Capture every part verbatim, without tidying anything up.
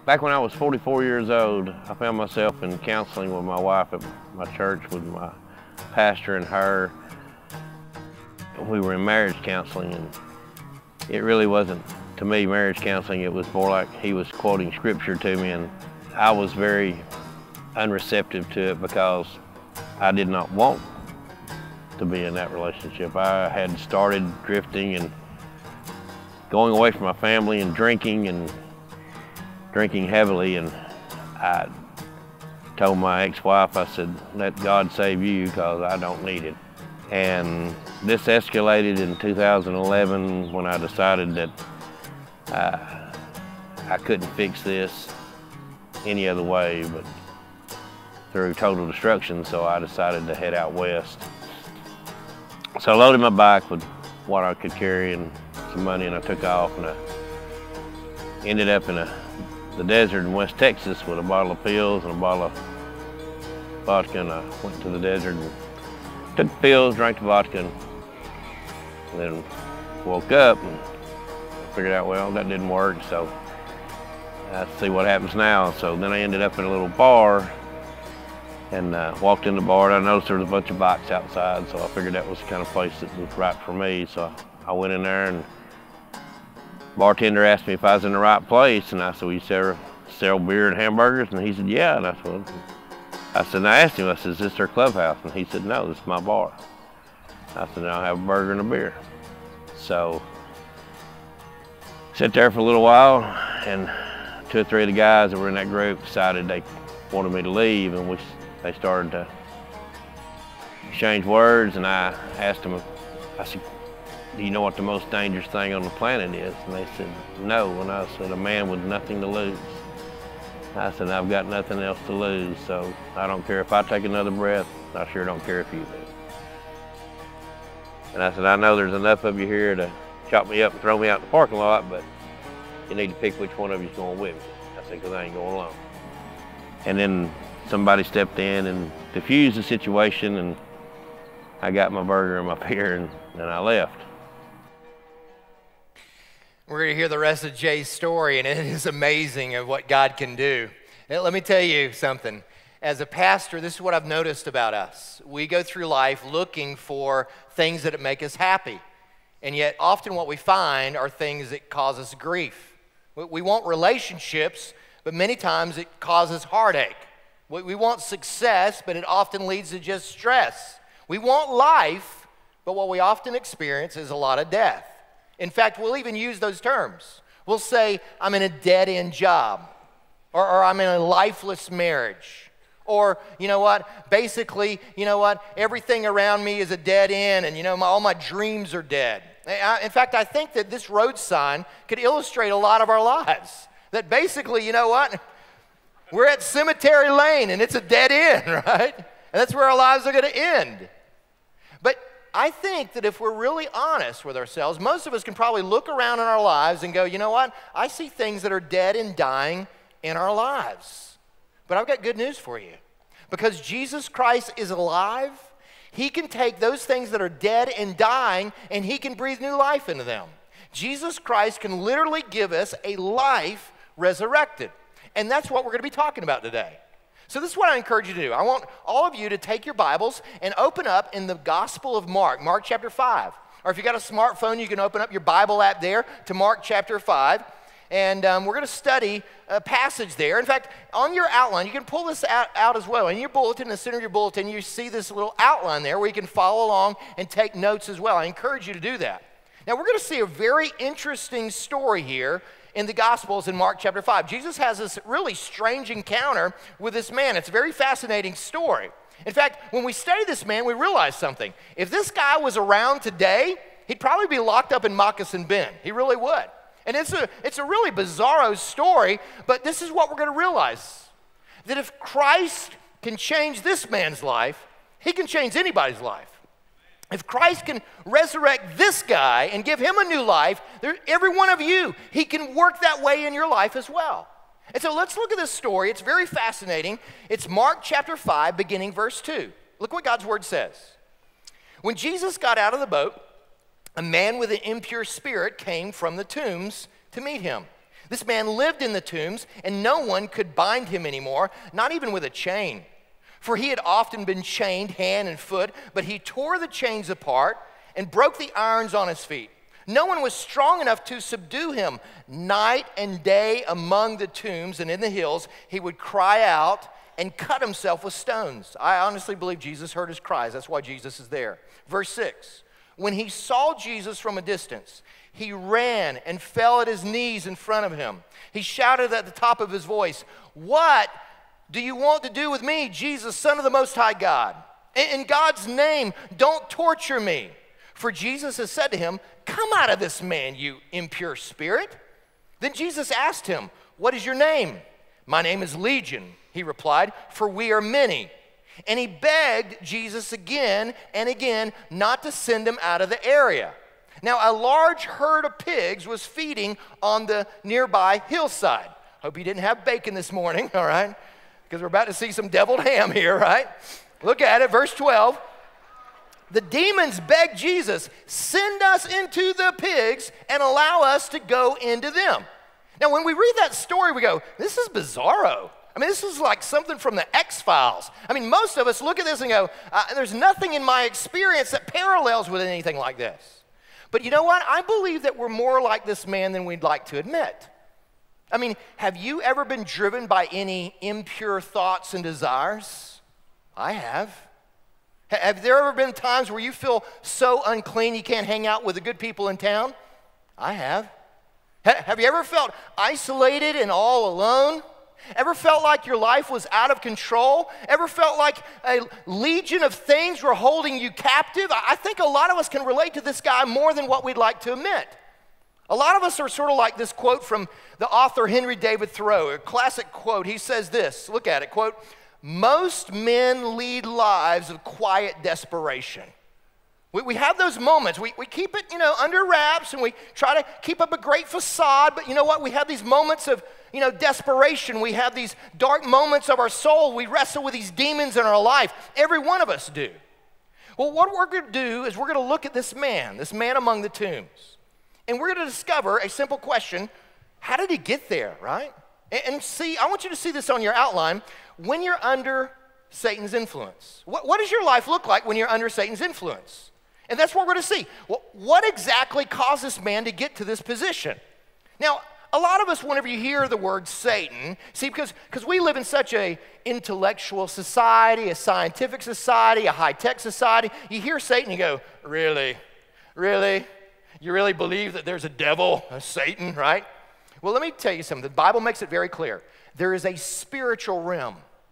Back when I was forty-four years old, I found myself in counseling with my wife at my church with my pastor and her. We were in marriage counseling, and it really wasn't, to me, marriage counseling. It was more like he was quoting scripture to me, and I was very unreceptive to it because I did not want to be in that relationship. I had started drifting and going away from my family and drinking and drinking heavily, and I told my ex-wife, I said, let God save you because I don't need it. And this escalated in two thousand eleven when I decided that uh, I couldn't fix this any other way but through total destruction, so I decided to head out west. So I loaded my bike with what I could carry and some money, and I took off, and I ended up in a, the desert in West Texas with a bottle of pills and a bottle of vodka, and I went to the desert and took the pills, drank the vodka, and then woke up and figured out, well, that didn't work, so let's see what happens now. So then I ended up in a little bar and uh, walked in the bar, and I noticed there was a bunch of bikes outside, so I figured that was the kind of place that was right for me. So I went in there, and the bartender asked me if I was in the right place, and I said, well, you sell, sell beer and hamburgers? And he said, yeah. And I said, well, I said, and I asked him, I said, is this their clubhouse? And he said, no, this is my bar. I said, I'll have a burger and a beer. So sat there for a little while, and two or three of the guys that were in that group decided they wanted me to leave, and we, they started to exchange words, and I asked them, I said, do you know what the most dangerous thing on the planet is? And they said, no. And I said, a man with nothing to lose. I said, I've got nothing else to lose, so I don't care if I take another breath. I sure don't care if you do. And I said, I know there's enough of you here to chop me up and throw me out in the parking lot, but you need to pick which one of you's going with me. I said, because I ain't going alone. And then somebody stepped in and diffused the situation, and I got my burger and my beer, and, and I left. We're going to hear the rest of Jay's story, and it is amazing of what God can do. Now, let me tell you something. As a pastor, this is what I've noticed about us. We go through life looking for things that make us happy, and yet often what we find are things that cause us grief. We want relationships, but many times it causes heartache. We want success, but it often leads to just stress. We want life, but what we often experience is a lot of death. In fact, we'll even use those terms. We'll say, I'm in a dead-end job, or, or I'm in a lifeless marriage, or, you know what, basically, you know what, everything around me is a dead end, and, you know, my, all my dreams are dead. I, in fact, I think that this road sign could illustrate a lot of our lives, that basically, you know what, we're at Cemetery Lane, and it's a dead end, right? And that's where our lives are going to end. But I think that if we're really honest with ourselves, most of us can probably look around in our lives and go, you know what, I see things that are dead and dying in our lives. But I've got good news for you. Because Jesus Christ is alive, he can take those things that are dead and dying, and he can breathe new life into them. Jesus Christ can literally give us a life resurrected. And that's what we're going to be talking about today. So this is what I encourage you to do. I want all of you to take your Bibles and open up in the Gospel of Mark, Mark chapter five. Or if you got a smartphone, you can open up your Bible app there to Mark chapter five. And um, we're going to study a passage there. In fact, on your outline, you can pull this out, out as well. In your bulletin, in the center of your bulletin, you see this little outline there where you can follow along and take notes as well. I encourage you to do that. Now, we're going to see a very interesting story here in the Gospels in Mark chapter five. Jesus has this really strange encounter with this man. It's a very fascinating story. In fact, when we study this man, we realize something. If this guy was around today, he'd probably be locked up in Moccasin Bend. He really would. And it's a, it's a really bizarro story, but this is what we're going to realize. That if Christ can change this man's life, he can change anybody's life. If Christ can resurrect this guy and give him a new life, there, every one of you, he can work that way in your life as well. And so let's look at this story. It's very fascinating. It's Mark chapter five, beginning verse two. Look what God's word says. When Jesus got out of the boat, a man with an impure spirit came from the tombs to meet him. This man lived in the tombs, and no one could bind him anymore, not even with a chain. For he had often been chained hand and foot, but he tore the chains apart and broke the irons on his feet. No one was strong enough to subdue him. Night and day among the tombs and in the hills, he would cry out and cut himself with stones. I honestly believe Jesus heard his cries. That's why Jesus is there. Verse six, when he saw Jesus from a distance, he ran and fell at his knees in front of him. He shouted at the top of his voice, "What do you want to do with me, Jesus, Son of the Most High God? In God's name, don't torture me." For Jesus has said to him, "Come out of this man, you impure spirit." Then Jesus asked him, "What is your name?" "My name is Legion," he replied, "for we are many." And he begged Jesus again and again not to send him out of the area. Now, a large herd of pigs was feeding on the nearby hillside. Hope you didn't have bacon this morning, all right? Because we're about to see some deviled ham here, right? Look at it, verse twelve. The demons begged Jesus, "Send us into the pigs and allow us to go into them." Now, when we read that story, we go, this is bizarro. I mean, this is like something from the X-Files. I mean, most of us look at this and go, uh, there's nothing in my experience that parallels with anything like this. But you know what? I believe that we're more like this man than we'd like to admit. I mean, have you ever been driven by any impure thoughts and desires? I have. Have there ever been times where you feel so unclean you can't hang out with the good people in town? I have. Have you ever felt isolated and all alone? Ever felt like your life was out of control? Ever felt like a legion of things were holding you captive? I think a lot of us can relate to this guy more than what we'd like to admit. A lot of us are sort of like this quote from the author Henry David Thoreau, a classic quote. He says this, look at it, quote, "Most men lead lives of quiet desperation." We, we have those moments. We, we keep it, you know, under wraps, and we try to keep up a great facade, but you know what? We have these moments of, you know, desperation. We have these dark moments of our soul. We wrestle with these demons in our life. Every one of us do. Well, what we're going to do is we're going to look at this man, this man among the tombs, and we're going to discover a simple question: how did he get there, right? And, and see, I want you to see this on your outline. When you're under Satan's influence, what, what does your life look like when you're under Satan's influence? And that's what we're going to see. Well, what exactly caused this man to get to this position? Now, a lot of us, whenever you hear the word Satan, see, because because we live in such a intellectual society, a scientific society, a high-tech society, you hear Satan, you go, really? Really? You really believe that there's a devil, a Satan, right? Well, let me tell you something. The Bible makes it very clear. There is a spiritual realm.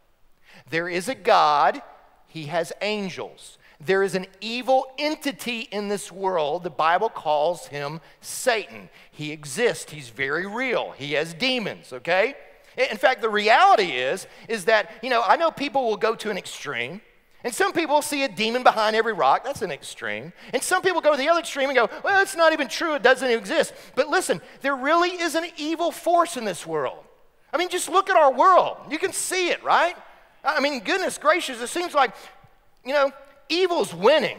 There is a God. He has angels. There is an evil entity in this world. The Bible calls him Satan. He exists. He's very real. He has demons, okay? In fact, the reality is, is that, you know, I know people will go to an extreme, and some people see a demon behind every rock. That's an extreme. And some people go to the other extreme and go, well, it's not even true. It doesn't exist. But listen, there really is an evil force in this world. I mean, just look at our world. You can see it, right? I mean, goodness gracious, it seems like, you know, evil's winning.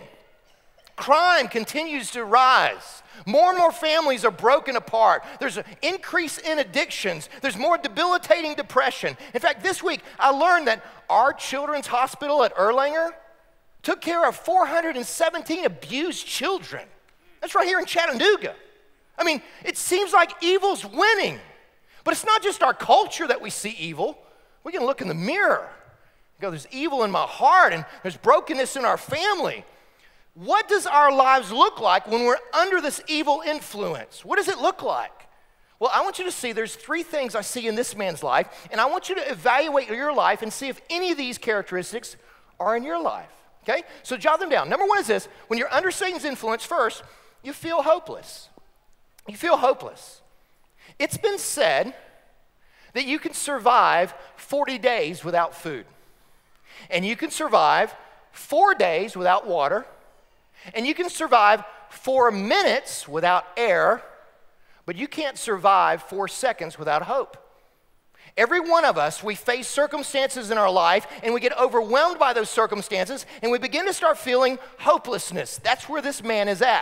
Crime continues to rise. More and more families are broken apart. There's an increase in addictions. There's more debilitating depression. In fact, this week I learned that our children's hospital at Erlanger took care of four hundred seventeen abused children. That's right here in Chattanooga. I mean, it seems like evil's winning. But it's not just our culture that we see evil. We can look in the mirror. Go, there's evil in my heart, and there's brokenness in our family. What does our lives look like when we're under this evil influence? What does it look like? Well, I want you to see there's three things I see in this man's life, and I want you to evaluate your life and see if any of these characteristics are in your life, okay? So jot them down. Number one is this: when you're under Satan's influence, first, you feel hopeless. You feel hopeless. It's been said that you can survive forty days without food. And you can survive four days without water, and you can survive four minutes without air, but you can't survive four seconds without hope. Every one of us, we face circumstances in our life, and we get overwhelmed by those circumstances, and we begin to start feeling hopelessness. That's where this man is at.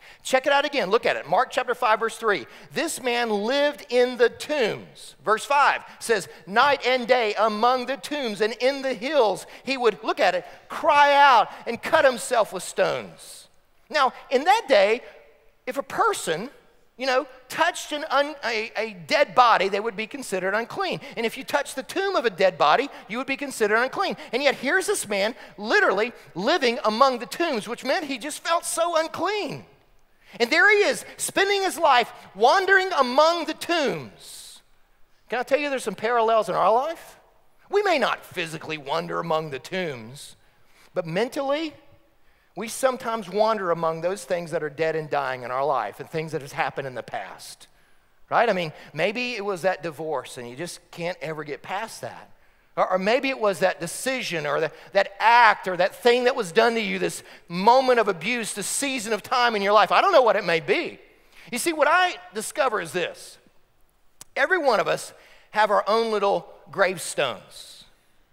Check it out again. Look at it. Mark chapter five, verse three. This man lived in the tombs. Verse five says, night and day among the tombs and in the hills, he would, look at it, cry out and cut himself with stones. Now, in that day, if a person, you know, touched an un, a, a dead body, they would be considered unclean. And if you touched the tomb of a dead body, you would be considered unclean. And yet here's this man literally living among the tombs, which meant he just felt so unclean. And there he is, spending his life wandering among the tombs. Can I tell you there's some parallels in our life? We may not physically wander among the tombs, but mentally, we sometimes wander among those things that are dead and dying in our life and things that have happened in the past, right? I mean, maybe it was that divorce and you just can't ever get past that. Or, or maybe it was that decision or the, that act or that thing that was done to you, this moment of abuse, this season of time in your life. I don't know what it may be. You see, what I discover is this. Every one of us have our own little gravestones.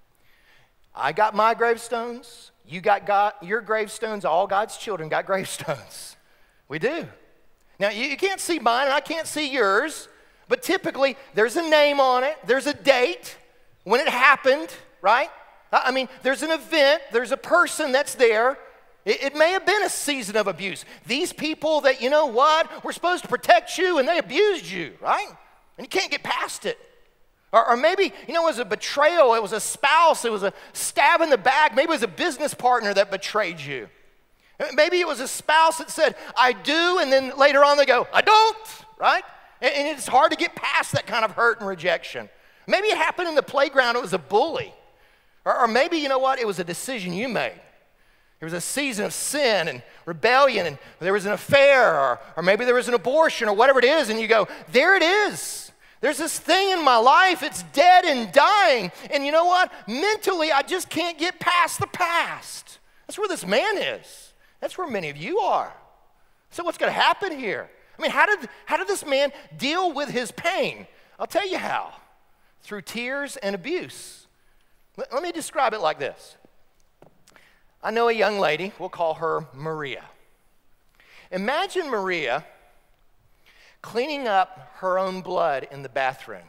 I got my gravestones. You got God, your gravestones. All God's children got gravestones. We do. Now, you, you can't see mine and I can't see yours, but typically there's a name on it. There's a date. When it happened, right? I mean, there's an event, there's a person that's there. It, it may have been a season of abuse. These people that, you know what, were supposed to protect you and they abused you, right? And you can't get past it. Or, or maybe, you know, it was a betrayal, it was a spouse, it was a stab in the back, maybe it was a business partner that betrayed you. Maybe it was a spouse that said, I do, and then later on they go, I don't, right? And, and it's hard to get past that kind of hurt and rejection. Maybe it happened in the playground, it was a bully. Or, or maybe, you know what, it was a decision you made. There was a season of sin and rebellion, and there was an affair, or, or maybe there was an abortion, or whatever it is, and you go, there it is. There's this thing in my life, it's dead and dying, and you know what? Mentally, I just can't get past the past. That's where this man is. That's where many of you are. So what's going to happen here? I mean, how did, how did this man deal with his pain? I'll tell you how. Through tears and abuse. Let, let me describe it like this. I know a young lady, we'll call her Maria. Imagine Maria cleaning up her own blood in the bathroom.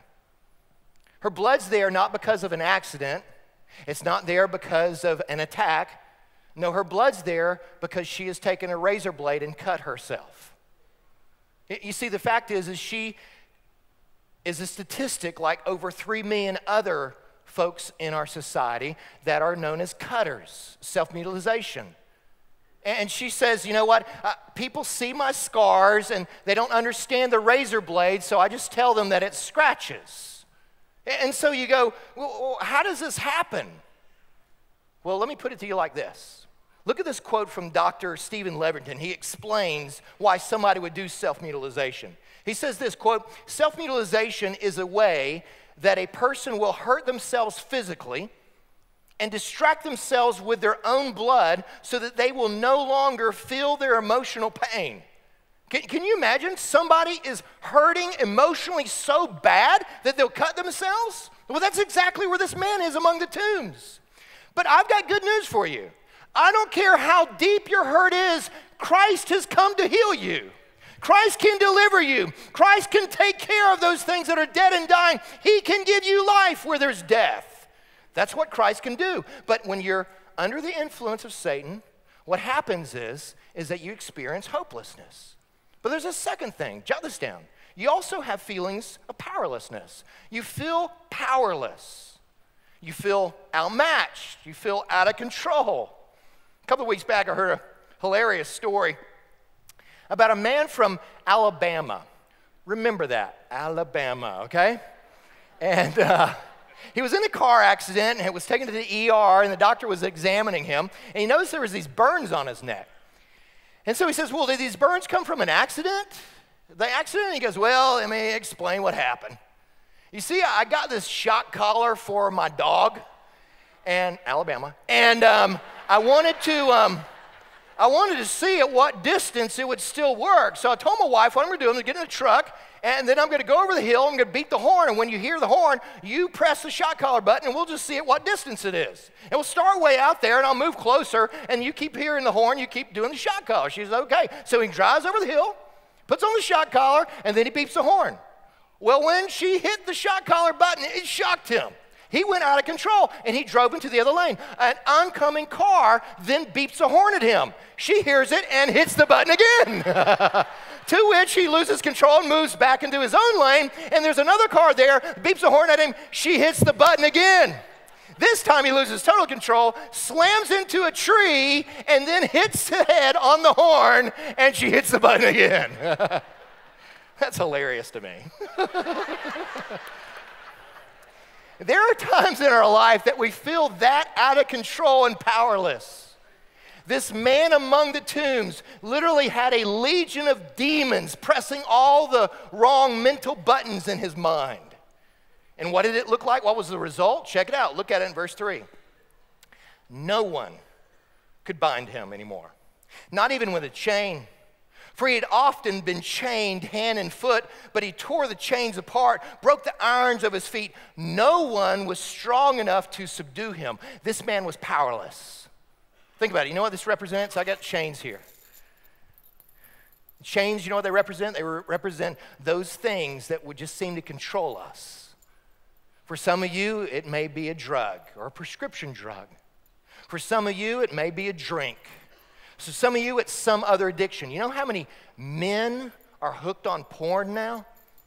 Her blood's there not because of an accident. It's not there because of an attack. No, her blood's there because she has taken a razor blade and cut herself. You see, the fact is, is she is a statistic like over three million other folks in our society that are known as cutters, self-mutilation. And she says, you know what, uh, people see my scars and they don't understand the razor blade, so I just tell them that it scratches. And so you go, well, how does this happen? Well, let me put it to you like this. Look at this quote from Doctor Stephen Leverton. He explains why somebody would do self-mutilation. He says this, quote, self-mutilation is a way that a person will hurt themselves physically and distract themselves with their own blood so that they will no longer feel their emotional pain. Can, can you imagine somebody is hurting emotionally so bad that they'll cut themselves? Well, that's exactly where this man is among the tombs. But I've got good news for you. I don't care how deep your hurt is, Christ has come to heal you. Christ can deliver you. Christ can take care of those things that are dead and dying. He can give you life where there's death. That's what Christ can do. But when you're under the influence of Satan, what happens is, is that you experience hopelessness. But there's a second thing. Jot this down. You also have feelings of powerlessness. You feel powerless. You feel outmatched. You feel out of control. A couple of weeks back, I heard a hilarious story about a man from Alabama. Remember that, Alabama, okay? And uh, he was in a car accident and was taken to the E R, and the doctor was examining him, and he noticed there was these burns on his neck. And so he says, well, did these burns come from an accident? The accident? He goes, well, let me explain what happened. You see, I got this shock collar for my dog, and Alabama, and um, I wanted to... Um, I wanted to see at what distance it would still work. So I told my wife, what I'm going to do, I'm going to get in the truck, And then I'm going to go over the hill, I'm going to beat the horn, and when you hear the horn, you press the shot collar button, and we'll just see at what distance it is. And we'll start way out there, and I'll move closer, and you keep hearing the horn, you keep doing the shot collar. She says, okay. So he drives over the hill, puts on the shot collar, and then he beeps the horn. Well, when she hit the shot collar button, it shocked him. He went out of control, and he drove into the other lane. An oncoming car then beeps a horn at him. She hears it and hits the button again. To which he loses control and moves back into his own lane, and there's another car there, beeps a horn at him. She hits the button again. This time he loses total control, slams into a tree, and then hits the head on the horn, and she hits the button again. That's hilarious to me. There are times in our life that we feel that out of control and powerless. This man among the tombs literally had a legion of demons pressing all the wrong mental buttons in his mind. And what did it look like? What was the result? Check it out. Look at it in verse three. No one could bind him anymore, not even with a chain. For he had often been chained hand and foot, but he tore the chains apart, broke the irons of his feet. No one was strong enough to subdue him. This man was powerless. Think about it. You know what this represents? I got chains here. Chains, you know what they represent? They re- represent those things that would just seem to control us. For some of you, it may be a drug or a prescription drug. For some of you, it may be a drink. So some of you, it's some other addiction. You know how many men are hooked on porn now?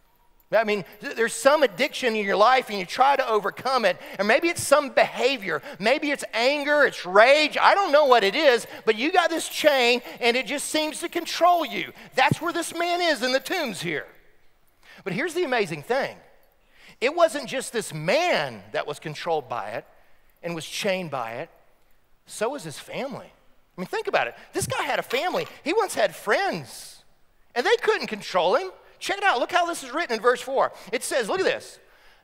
I mean, there's some addiction in your life and you try to overcome it, and maybe it's some behavior. Maybe it's anger, it's rage. I don't know what it is, but you got this chain and it just seems to control you. That's where this man is in the tombs here. But here's the amazing thing. It wasn't just this man that was controlled by it and was chained by it. So was his family. I mean, think about it. This guy had a family. He once had friends, and they couldn't control him. Check it out. Look how this is written in verse four. It says, look at this.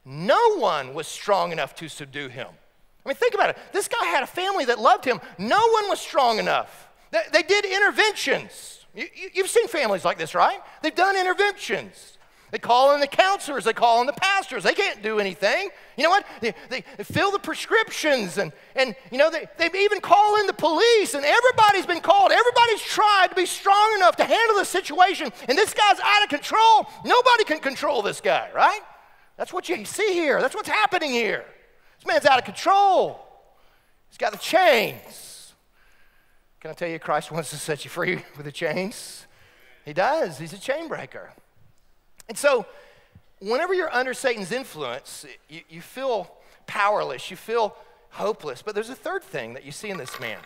No one was strong enough to subdue him. I mean, think about it. This guy had a family that loved him. No one was strong enough. They, they did interventions. You, you, you've seen families like this, right? They've done interventions. They call in the counselors. They call in the pastors. They can't do anything. You know what? They, they, they fill the prescriptions, and, and you know, they, they even call in the police, and everybody's been called. Everybody's tried to be strong enough to handle the situation, and this guy's out of control. Nobody can control this guy, right? That's what you see here. That's what's happening here. This man's out of control. He's got the chains. Can I tell you, Christ wants to set you free with the chains? He does. He's a chain breaker. And so, whenever you're under Satan's influence, you, you feel powerless, you feel hopeless. But there's a third thing that you see in this man.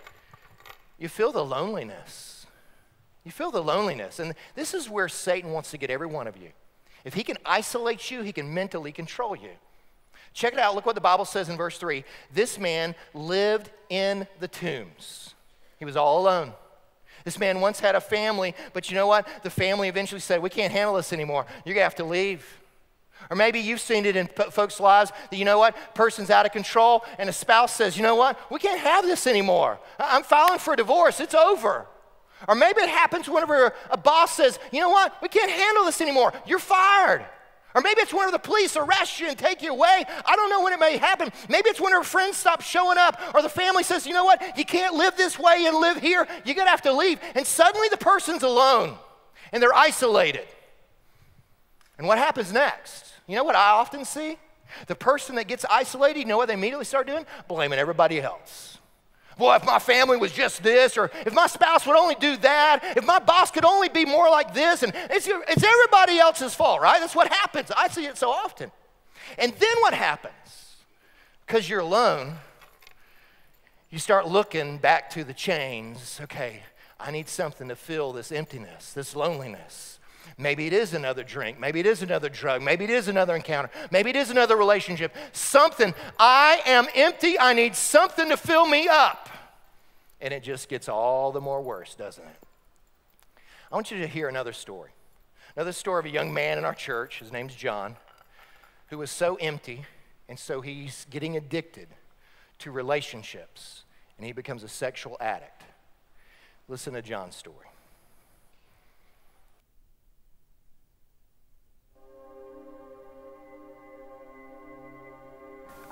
You feel the loneliness. You feel the loneliness. And this is where Satan wants to get every one of you. If he can isolate you, he can mentally control you. Check it out. Look what the Bible says in verse three. This man lived in the tombs. He was all alone. This man once had a family, but you know what? The family eventually said, we can't handle this anymore. You're going to have to leave. Or maybe you've seen it in p- folks' lives that, you know what? Person's out of control, and a spouse says, you know what? We can't have this anymore. I- I'm filing for a divorce. It's over. Or maybe it happens whenever a boss says, you know what? We can't handle this anymore. You're fired. Or maybe it's whenever the police arrest you and take you away. I don't know when it may happen. Maybe it's whenever friends stop showing up, or the family says, you know what, you can't live this way and live here. You're going to have to leave. And suddenly the person's alone, and they're isolated. And what happens next? You know what I often see? The person that gets isolated, you know what they immediately start doing? Blaming everybody else. Boy, if my family was just this, or if my spouse would only do that, if my boss could only be more like this, and it's, it's everybody else's fault, right? That's what happens. I see it so often. And then what happens? Because you're alone, you start looking back to the chains. Okay, I need something to fill this emptiness, this loneliness. Maybe it is another drink. Maybe it is another drug. Maybe it is another encounter. Maybe it is another relationship. Something. I am empty. I need something to fill me up. And it just gets all the more worse, doesn't it? I want you to hear another story. Another story of a young man in our church. His name's John, who was so empty, and so he's getting addicted to relationships, and he becomes a sexual addict. Listen to John's story.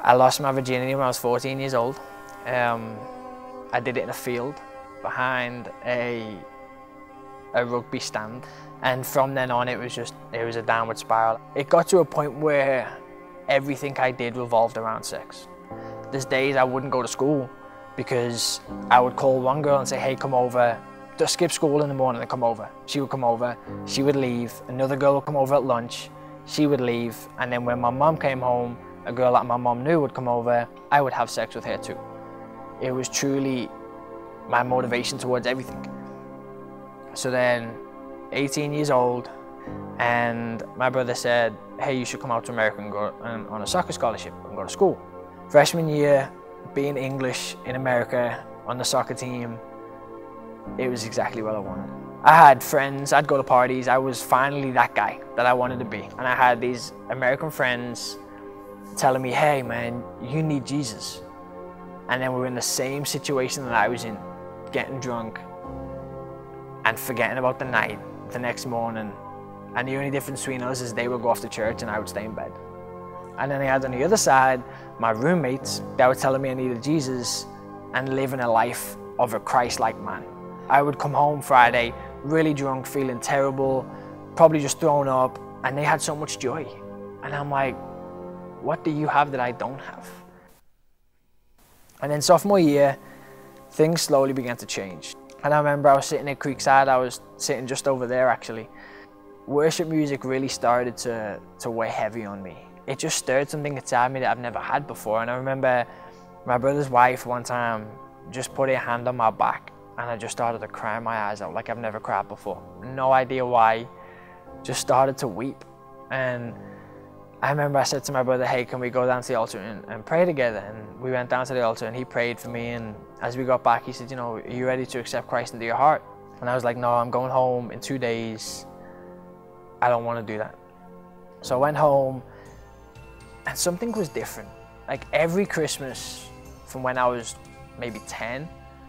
I lost my virginity when I was fourteen years old. Um, I did it in a field behind a, a rugby stand. And from then on, it was just, it was a downward spiral. It got to a point where everything I did revolved around sex. There's days I wouldn't go to school because I would call one girl and say, hey, come over. Just skip school in the morning and come over. She would come over, she would leave. Another girl would come over at lunch, she would leave. And then when my mom came home, a girl that my mom knew would come over, I would have sex with her too. It was truly my motivation towards everything. So then, eighteen years old, and my brother said, hey, you should come out to America and go um, on a soccer scholarship and go to school. Freshman year, being English in America on the soccer team, it was exactly what I wanted. I had friends, I'd go to parties, I was finally that guy that I wanted to be. And I had these American friends telling me, hey man, you need Jesus. And then we were in the same situation that I was in, getting drunk and forgetting about the night the next morning. And the only difference between us is they would go off to church and I would stay in bed. And then I had on the other side, my roommates that were telling me I needed Jesus and living a life of a Christ-like man. I would come home Friday, really drunk, feeling terrible, probably just thrown up, and they had so much joy. And I'm like, what do you have that I don't have? And then sophomore year, things slowly began to change. And I remember I was sitting at Creekside, I was sitting just over there actually. Worship music really started to, to weigh heavy on me. It just stirred something inside me that I've never had before. And I remember my brother's wife one time just put her hand on my back and I just started to cry my eyes out like I've never cried before. No idea why, just started to weep. And I remember I said to my brother, hey, can we go down to the altar and, and pray together? And we went down to the altar and he prayed for me. And as we got back, he said, you know, are you ready to accept Christ into your heart? And I was like, no, I'm going home in two days. I don't want to do that. So I went home and something was different. Like every Christmas from when I was maybe ten,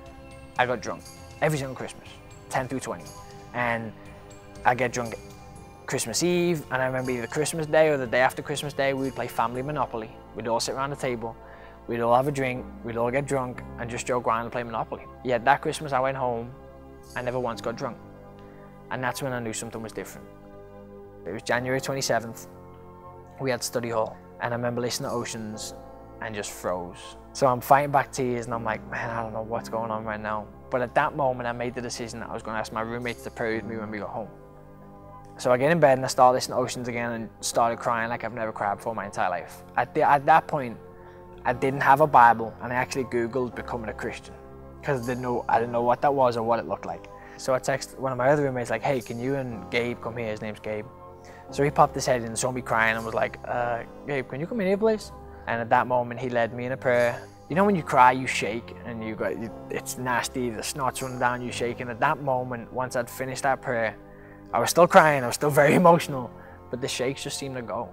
I got drunk. Every single Christmas, ten through twenty. And I get drunk Christmas Eve, and I remember either Christmas Day or the day after Christmas Day, we would play Family Monopoly. We'd all sit around the table, we'd all have a drink, we'd all get drunk and just joke around and play Monopoly. Yet that Christmas I went home, I never once got drunk. And that's when I knew something was different. It was January twenty-seventh, we had study hall, and I remember listening to Oceans and just froze. So I'm fighting back tears and I'm like, man, I don't know what's going on right now. But at that moment I made the decision that I was going to ask my roommates to pray with me when we got home. So I get in bed and I start listening to Oceans again and started crying like I've never cried before my entire life. At, the, at that point, I didn't have a Bible and I actually Googled becoming a Christian because I didn't know, I didn't know what that was or what it looked like. So I texted one of my other roommates like, hey, can you and Gabe come here? His name's Gabe. So he popped his head in and saw me crying and was like, uh, Gabe, can you come in here, please? And at that moment, he led me in a prayer. You know when you cry, you shake and you got, it's nasty, the snot's running down, you shake. And at that moment, once I'd finished that prayer, I was still crying, I was still very emotional, but the shakes just seemed to go.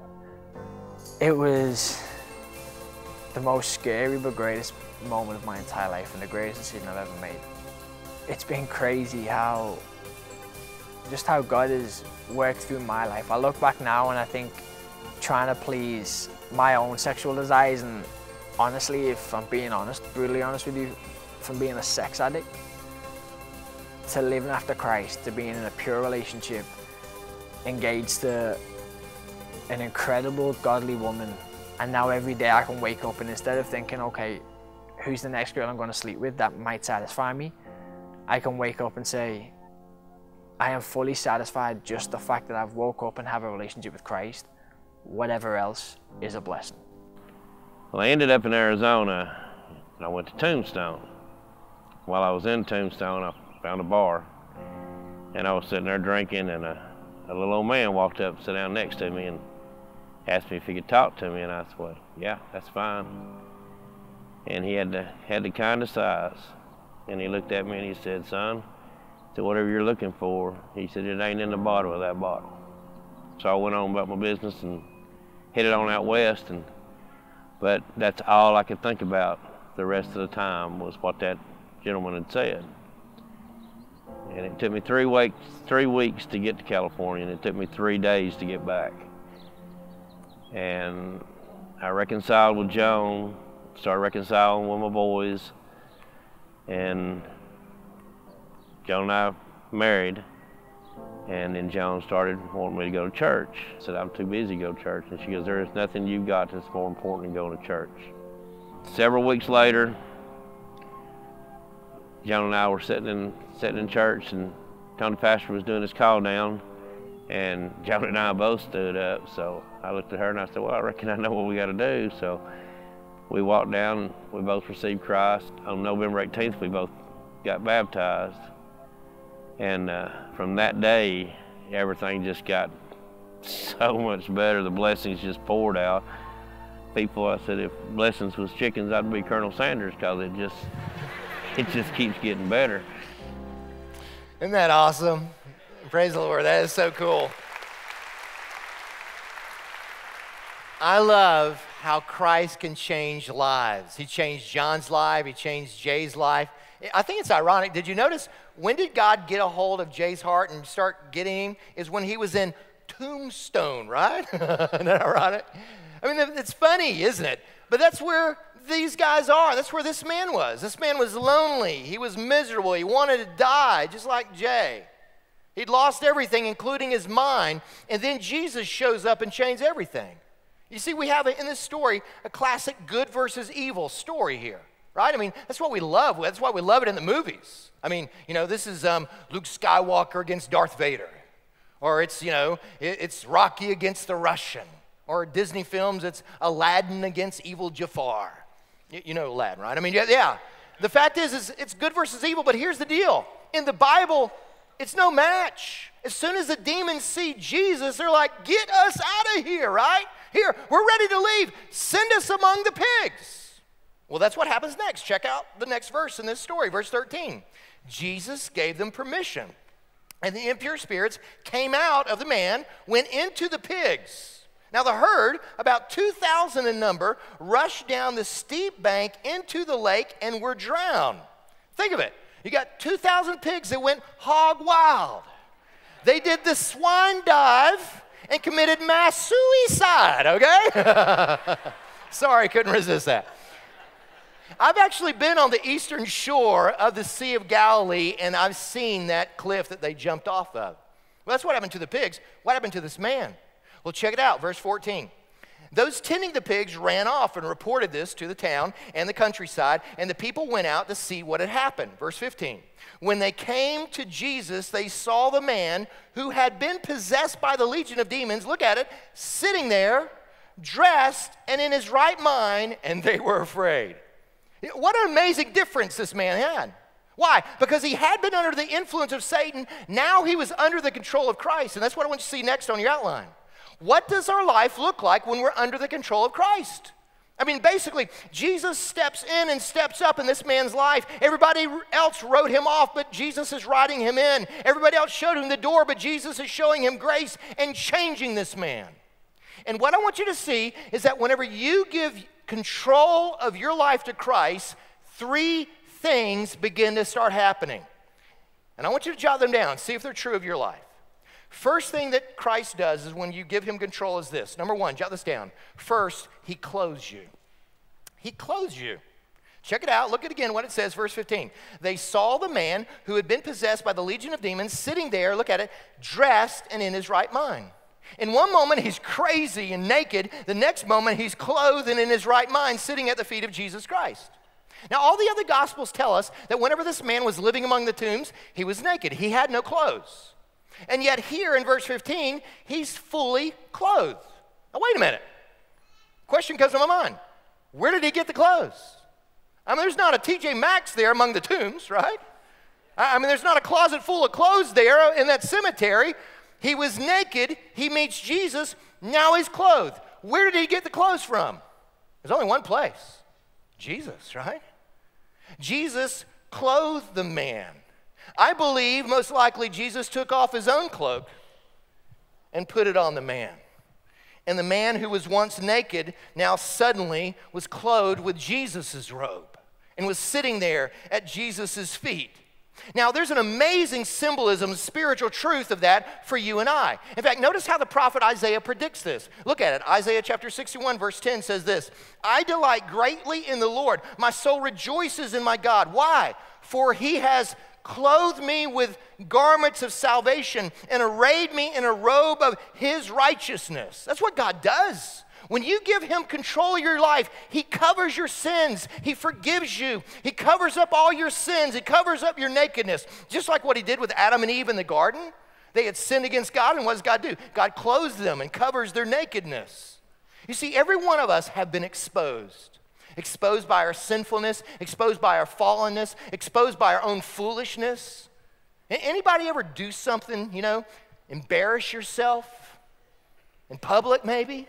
It was the most scary but greatest moment of my entire life and the greatest decision I've ever made. It's been crazy how, just how God has worked through my life. I look back now and I think trying to please my own sexual desires, and honestly, if I'm being honest, brutally honest with you, from being a sex addict to living after Christ, to being in a pure relationship, engaged to an incredible godly woman, and now every day I can wake up and instead of thinking, okay, who's the next girl I'm going to sleep with that might satisfy me, I can wake up and say, I am fully satisfied just the fact that I've woke up and have a relationship with Christ. Whatever else is a blessing. Well, I ended up in Arizona and I went to Tombstone. While I was in Tombstone, I found a bar and I was sitting there drinking, and a, a little old man walked up and sat down next to me and asked me if he could talk to me, and I said, well, yeah, that's fine. And he had the, had the kindest eyes, and he looked at me and he said, son, so whatever you're looking for, he said, it ain't in the bottle of that bottle. So I went on about my business and headed on out west, and but that's all I could think about the rest of the time was what that gentleman had said. And it took me three weeks, three weeks to get to California, and it took me three days to get back. And I reconciled with Joan, started reconciling with my boys, and Joan and I married, and then Joan started wanting me to go to church. I said, I'm too busy to go to church, and she goes, there is nothing you've got that's more important than going to church. Several weeks later, Joan and I were sitting in, sitting in church, and Tony Pastor was doing his call down, and Joan and I both stood up. So I looked at her and I said, well, I reckon I know what we got to do. So we walked down, and we both received Christ. On November eighteenth, we both got baptized. And uh, from that day, everything just got so much better. The blessings just poured out. People, I said, if blessings was chickens, I'd be Colonel Sanders, because it just, it just keeps getting better. Isn't that awesome? Praise the Lord, that is so cool. I love how Christ can change lives. He changed John's life, he changed Jay's life. I think it's ironic. Did you notice, when did God get a hold of Jay's heart and start getting him? Is when he was in Tombstone, right? Isn't that ironic? I mean, it's funny, isn't it? But that's where these guys are. That's where this man was. This man was lonely. He was miserable. He wanted to die, just like Jay. He'd lost everything, including his mind. And then Jesus shows up and changes everything. You see, we have in this story a classic good versus evil story here, right? I mean, that's what we love. That's why we love it in the movies. I mean, you know, this is um, Luke Skywalker against Darth Vader. Or it's, you know, it's Rocky against the Russian. Or Disney films, it's Aladdin against evil Jafar. You, you know Aladdin, right? I mean, yeah, yeah. The fact is, is, it's good versus evil, but here's the deal. In the Bible, it's no match. As soon as the demons see Jesus, they're like, get us out of here, right? Here, we're ready to leave. Send us among the pigs. Well, that's what happens next. Check out the next verse in this story, verse thirteen. Jesus gave them permission, and the impure spirits came out of the man, went into the pigs. Now the herd, about two thousand in number, rushed down the steep bank into the lake and were drowned. Think of it. You got two thousand pigs that went hog wild. They did the swine dive and committed mass suicide, okay? Sorry, couldn't resist that. I've actually been on the eastern shore of the Sea of Galilee, and I've seen that cliff that they jumped off of. Well, that's what happened to the pigs. What happened to this man? Well, check it out, verse fourteen. Those tending the pigs ran off and reported this to the town and the countryside, and the people went out to see what had happened. Verse fifteen. When they came to Jesus, they saw the man who had been possessed by the legion of demons, look at it, sitting there, dressed and in his right mind, and they were afraid. What an amazing difference this man had. Why? Because he had been under the influence of Satan. Now he was under the control of Christ, and that's what I want you to see next on your outline. What does our life look like when we're under the control of Christ? I mean, basically, Jesus steps in and steps up in this man's life. Everybody else wrote him off, but Jesus is writing him in. Everybody else showed him the door, but Jesus is showing him grace and changing this man. And what I want you to see is that whenever you give control of your life to Christ, three things begin to start happening. And I want you to jot them down, see if they're true of your life. First thing that Christ does is when you give him control is this. Number one, jot this down. First, he clothes you. He clothes you. Check it out. Look at again what it says, verse fifteen. They saw the man who had been possessed by the legion of demons sitting there, look at it, dressed and in his right mind. In one moment, he's crazy and naked. The next moment, he's clothed and in his right mind, sitting at the feet of Jesus Christ. Now, all the other Gospels tell us that whenever this man was living among the tombs, he was naked. He had no clothes. And yet here in verse fifteen, he's fully clothed. Now, wait a minute. Question comes to my mind. Where did he get the clothes? I mean, there's not a T J Maxx there among the tombs, right? I mean, there's not a closet full of clothes there in that cemetery. He was naked. He meets Jesus. Now he's clothed. Where did he get the clothes from? There's only one place. Jesus, right? Jesus clothed the man. I believe most likely Jesus took off his own cloak and put it on the man. And the man who was once naked now suddenly was clothed with Jesus' robe and was sitting there at Jesus' feet. Now, there's an amazing symbolism, spiritual truth of that for you and I. In fact, notice how the prophet Isaiah predicts this. Look at it. Isaiah chapter sixty-one, verse ten says this, I delight greatly in the Lord. My soul rejoices in my God. Why? For he has clothed me with garments of salvation and arrayed me in a robe of his righteousness. That's what God does. When you give him control of your life, he covers your sins. He forgives you. He covers up all your sins. He covers up your nakedness. Just like what he did with Adam and Eve in the garden. They had sinned against God, and what does God do? God clothes them and covers their nakedness. You see, every one of us have been exposed. Exposed by our sinfulness, exposed by our fallenness, exposed by our own foolishness. Anybody ever do something, you know, embarrass yourself in public maybe?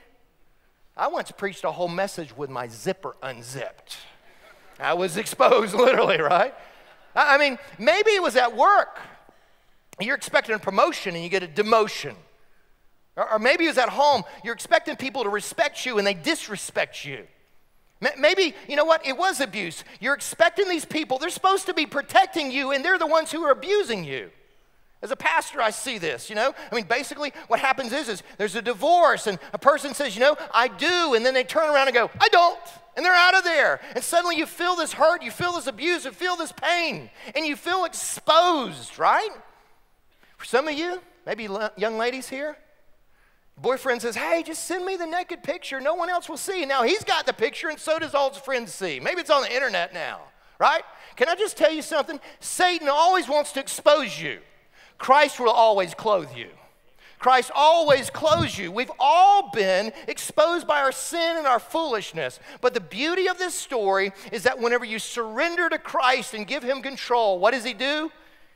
I once preached a whole message with my zipper unzipped. I was exposed literally, right? I mean, maybe it was at work. You're expecting a promotion and you get a demotion. Or, or maybe it was at home. You're expecting people to respect you and they disrespect you. Maybe, you know what, it was abuse. You're expecting these people, they're supposed to be protecting you, and they're the ones who are abusing you. As a pastor, I see this, you know. I mean, basically what happens is, is there's a divorce, and a person says, you know, I do, and then they turn around and go, I don't, and they're out of there. And suddenly you feel this hurt, you feel this abuse, you feel this pain, and you feel exposed, right? For some of you, maybe young ladies here, boyfriend says, hey, just send me the naked picture. No one else will see. Now, he's got the picture, and so does all his friends see. Maybe it's on the internet now, right? Can I just tell you something? Satan always wants to expose you. Christ will always clothe you. Christ always clothes you. We've all been exposed by our sin and our foolishness. But the beauty of this story is that whenever you surrender to Christ and give him control, what does he do?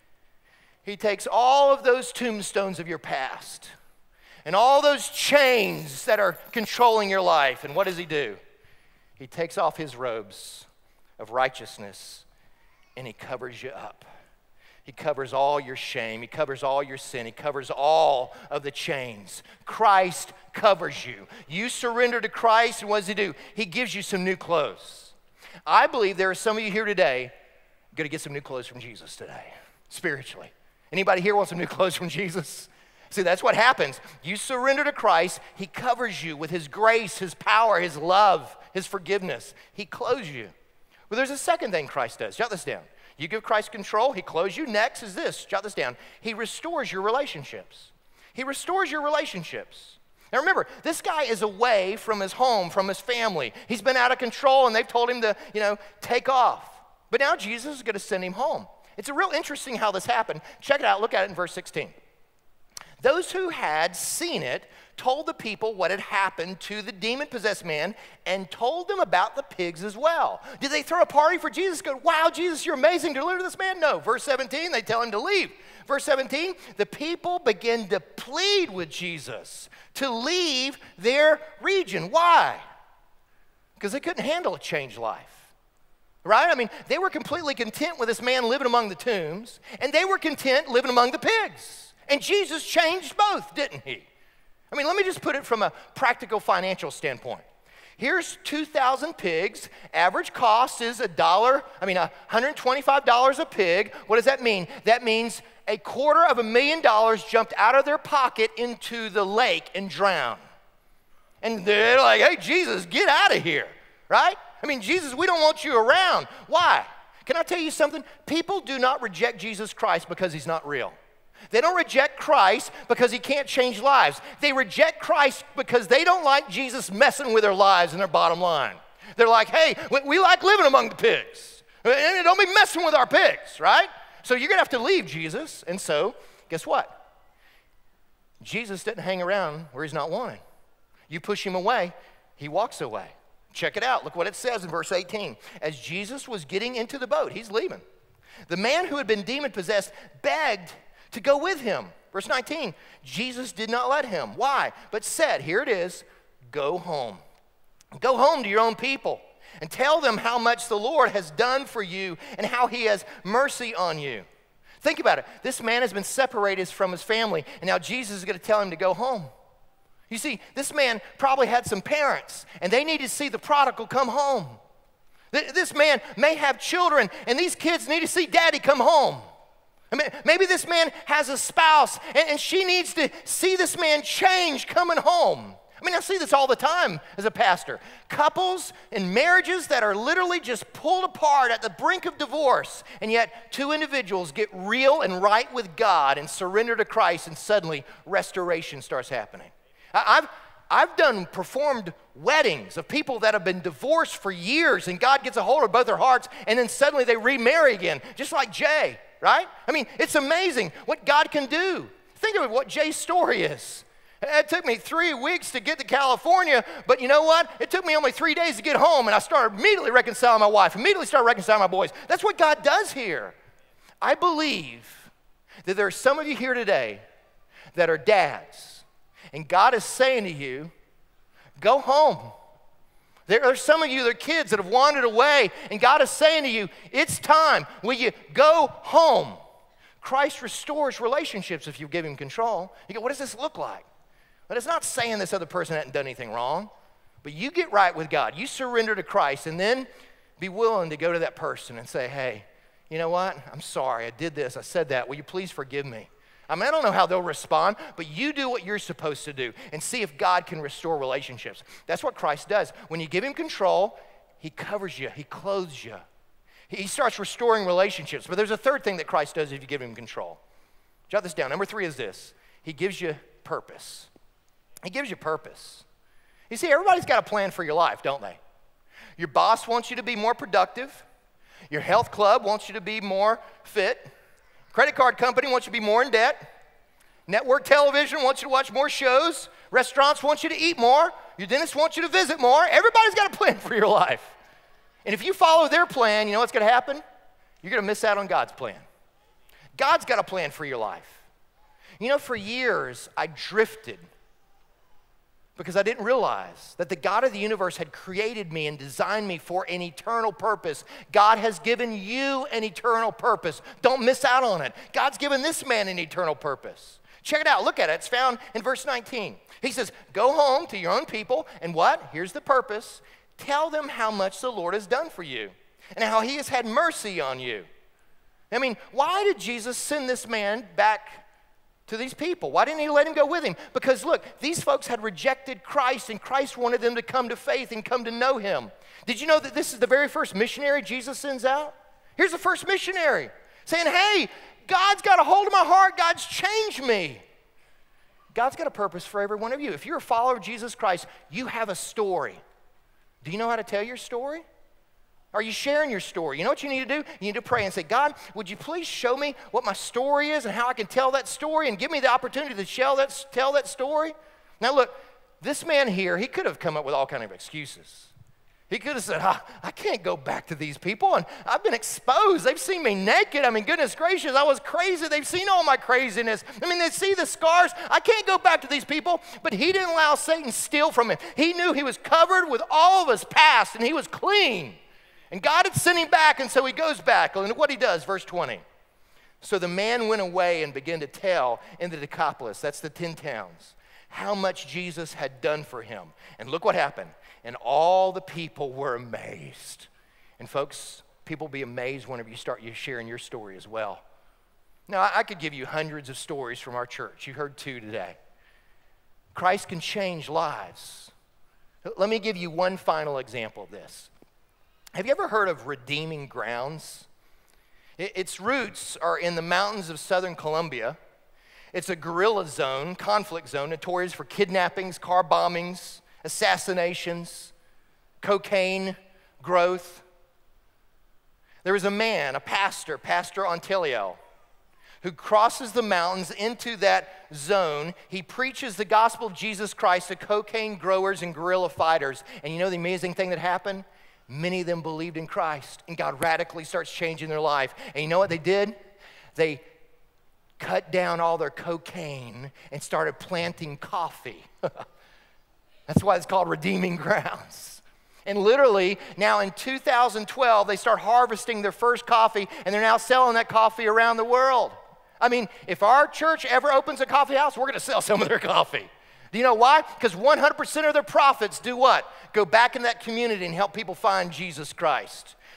He takes all of those tombstones of your past and all those chains that are controlling your life. And what does he do? He takes off his robes of righteousness and he covers you up. He covers all your shame. He covers all your sin. He covers all of the chains. Christ covers you. You surrender to Christ, and what does he do? He gives you some new clothes. I believe there are some of you here today going to get some new clothes from Jesus today, spiritually. Anybody here want some new clothes from Jesus? See, that's what happens. You surrender to Christ. He covers you with his grace, his power, his love, his forgiveness. He clothes you. Well, there's a second thing Christ does. Jot this down. You give Christ control, he clothes you. Next is this, jot this down. He restores your relationships. He restores your relationships. Now remember, this guy is away from his home, from his family. He's been out of control and they've told him to, you know, take off. But now Jesus is going to send him home. It's a real interesting how this happened. Check it out, look at it in verse sixteen. Those who had seen it told the people what had happened to the demon-possessed man and told them about the pigs as well. Did they throw a party for Jesus? Go, wow, Jesus, you're amazing. Deliver this man? No. Verse seventeen, they tell him to leave. Verse seventeen, the people begin to plead with Jesus to leave their region. Why? Because they couldn't handle a changed life. Right? I mean, they were completely content with this man living among the tombs, and they were content living among the pigs. And Jesus changed both, didn't he? I mean, let me just put it from a practical financial standpoint. Here's two thousand pigs. Average cost is a dollar, I mean, one hundred twenty-five dollars a pig. What does that mean? That means a quarter of a million dollars jumped out of their pocket into the lake and drowned. And they're like, hey, Jesus, get out of here, right? I mean, Jesus, we don't want you around. Why? Can I tell you something? People do not reject Jesus Christ because he's not real. They don't reject Christ because he can't change lives. They reject Christ because they don't like Jesus messing with their lives and their bottom line. They're like, hey, we like living among the pigs. Don't be messing with our pigs, right? So you're going to have to leave, Jesus. And so, guess what? Jesus didn't hang around where he's not wanted. You push him away, he walks away. Check it out. Look what it says in verse eighteen. As Jesus was getting into the boat, he's leaving. The man who had been demon-possessed begged to go with him. Verse nineteen, Jesus did not let him. Why? But said, here it is, go home. Go home to your own people and tell them how much the Lord has done for you and how he has mercy on you. Think about it. This man has been separated from his family, and now Jesus is going to tell him to go home. You see, this man probably had some parents, and they need to see the prodigal come home. This man may have children, and these kids need to see daddy come home. I mean, maybe this man has a spouse and, and she needs to see this man change coming home. I mean, I see this all the time as a pastor. Couples and marriages that are literally just pulled apart at the brink of divorce, and yet two individuals get real and right with God and surrender to Christ, and suddenly restoration starts happening. I've, I've done performed weddings of people that have been divorced for years, and God gets a hold of both their hearts, and then suddenly they remarry again, just like Jay, right? I mean, it's amazing what God can do. Think of what Jay's story is. It took me three weeks to get to California, but you know what? It took me only three days to get home, and I started immediately reconciling my wife, immediately started reconciling my boys. That's what God does here. I believe that there are some of you here today that are dads, and God is saying to you, go home. There are some of you that are kids that have wandered away, and God is saying to you, it's time. Will you go home? Christ restores relationships if you give him control. You go, what does this look like? But it's not saying this other person hasn't done anything wrong, but you get right with God. You surrender to Christ, and then be willing to go to that person and say, hey, you know what? I'm sorry. I did this. I said that. Will you please forgive me? I mean, I don't know how they'll respond, but you do what you're supposed to do and see if God can restore relationships. That's what Christ does. When you give him control, he covers you. He clothes you. He starts restoring relationships. But there's a third thing that Christ does if you give him control. Jot this down. Number three is this. He gives you purpose. He gives you purpose. You see, everybody's got a plan for your life, don't they? Your boss wants you to be more productive. Your health club wants you to be more fit. Credit card company wants you to be more in debt. Network television wants you to watch more shows. Restaurants want you to eat more. Your dentist wants you to visit more. Everybody's got a plan for your life. And if you follow their plan, you know what's going to happen? You're going to miss out on God's plan. God's got a plan for your life. You know, for years, I drifted because I didn't realize that the God of the universe had created me and designed me for an eternal purpose. God has given you an eternal purpose. Don't miss out on it. God's given this man an eternal purpose. Check it out. Look at it. It's found in verse nineteen. He says, go home to your own people, and what? Here's the purpose. Tell them how much the Lord has done for you and how he has had mercy on you. I mean, why did Jesus send this man back to these people? Why didn't he let him go with him? Because look, these folks had rejected Christ, and Christ wanted them to come to faith and come to know him. Did you know that this is the very first missionary Jesus sends out? Here's the first missionary saying, hey, God's got a hold of my heart. God's changed me. God's got a purpose for every one of you. If you're a follower of Jesus Christ, you have a story. Do you know how to tell your story? Are you sharing your story? You know what you need to do? You need to pray and say, God, would you please show me what my story is and how I can tell that story, and give me the opportunity to tell that, tell that story? Now look, this man here, he could have come up with all kinds of excuses. He could have said, I, I can't go back to these people, and I've been exposed. They've seen me naked. I mean, goodness gracious, I was crazy. They've seen all my craziness. I mean, they see the scars. I can't go back to these people. But he didn't allow Satan to steal from him. He knew he was covered with all of his past, and he was clean. And God had sent him back, and so he goes back. And what he does, verse twenty. So the man went away and began to tell in the Decapolis, that's the ten towns, how much Jesus had done for him. And look what happened. And all the people were amazed. And folks, people be amazed whenever you start you sharing your story as well. Now, I could give you hundreds of stories from our church. You heard two today. Christ can change lives. Let me give you one final example of this. Have you ever heard of Redeeming Grounds? Its roots are in the mountains of southern Colombia. It's a guerrilla zone, conflict zone, notorious for kidnappings, car bombings, assassinations, cocaine growth. There was a man, a pastor, Pastor Antilio, who crosses the mountains into that zone. He preaches the gospel of Jesus Christ to cocaine growers and guerrilla fighters. And you know the amazing thing that happened? Many of them believed in Christ, and God radically starts changing their life. And you know what they did? They cut down all their cocaine and started planting coffee. That's why it's called Redeeming Grounds. And literally, now in two thousand twelve, they start harvesting their first coffee, and they're now selling that coffee around the world. I mean, if our church ever opens a coffee house, we're going to sell some of their coffee. Do you know why? Because one hundred percent of their profits do what? Go back in that community and help people find Jesus Christ.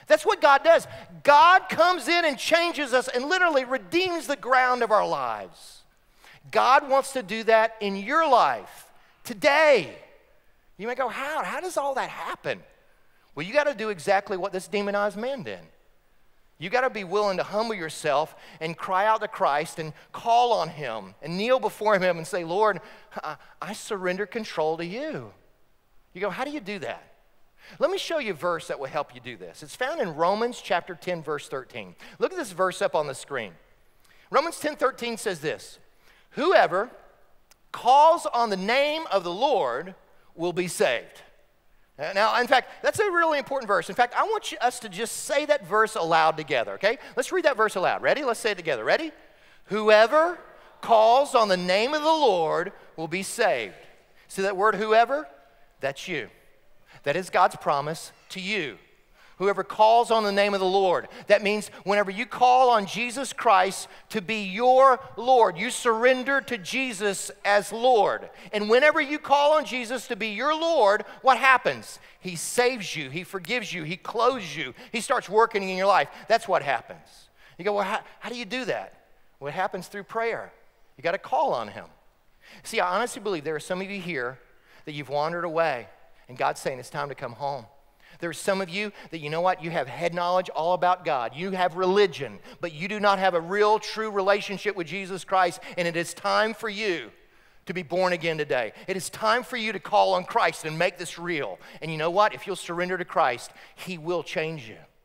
That's what God does. God comes in and changes us and literally redeems the ground of our lives. God wants to do that in your life today. You may go, how? How does all that happen? Well, you got to do exactly what this demonized man did. You got to be willing to humble yourself and cry out to Christ and call on him and kneel before him and say, Lord, I, I surrender control to you. You go, how do you do that? Let me show you a verse that will help you do this. It's found in Romans chapter ten, verse thirteen. Look at this verse up on the screen. Romans ten thirteen says this, whoever calls on the name of the Lord will be saved. Now, in fact, that's a really important verse. In fact, I want you, us to just say that verse aloud together, okay? Let's read that verse aloud. Ready? Let's say it together. Ready? Whoever calls on the name of the Lord will be saved. See that word whoever? That's you. That is God's promise to you. Whoever calls on the name of the Lord. That means whenever you call on Jesus Christ to be your Lord, you surrender to Jesus as Lord. And whenever you call on Jesus to be your Lord, what happens? He saves you. He forgives you. He clothes you. He starts working in your life. That's what happens. You go, well, how, how do you do that? Well, it happens through prayer. You got to call on him. See, I honestly believe there are some of you here that you've wandered away, and God's saying it's time to come home. There's some of you that, you know what, you have head knowledge all about God. You have religion, but you do not have a real, true relationship with Jesus Christ, and it is time for you to be born again today. It is time for you to call on Christ and make this real. And you know what? If you'll surrender to Christ, he will change you.